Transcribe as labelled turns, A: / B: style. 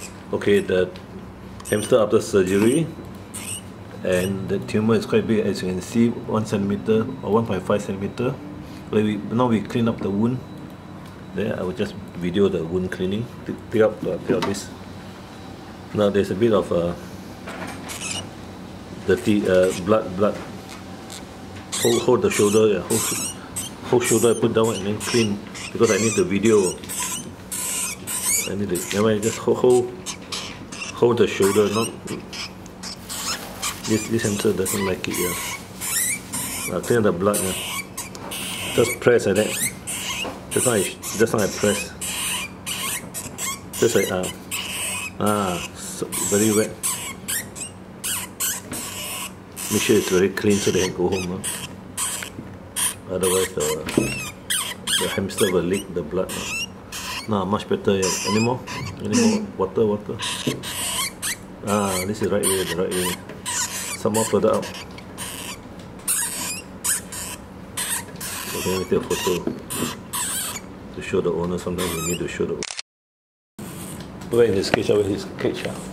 A: Okay, the hamster after surgery, and the tumor is quite big, as you can see, 1 centimeter or 1.5 centimeter. Now we clean up the wound. There, I will just video the wound cleaning. Pick up this. Now there's a bit of dirty blood. Hold the shoulder, yeah, hold shoulder. I put down and then clean because I need the video. I need it. Never mind, just hold the shoulder. Not this hamster doesn't like it. Yeah. Clean the blood. Yeah. Just press like that. Just now I press. Just like so very wet. Make sure it's very clean so they can go home. Otherwise the hamster will leak the blood. Now much better. Yeah. Any more? Water. This is the right way. Some more further out. Okay, let me take a photo to show the owner. Sometimes you need to show the owner. Where in his cage? Where is his cage?